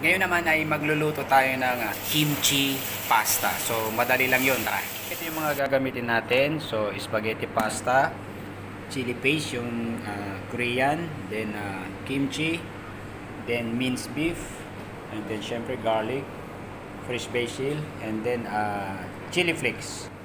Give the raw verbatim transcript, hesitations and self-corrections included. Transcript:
Ngayon naman ay magluluto tayo ng uh, kimchi pasta. So, madali lang yun. Tara. Ito yung mga gagamitin natin. So, spaghetti pasta, chili paste, yung uh, Korean, then uh, kimchi, then minced beef, and then syempre garlic, fresh basil, and then uh, chili flakes.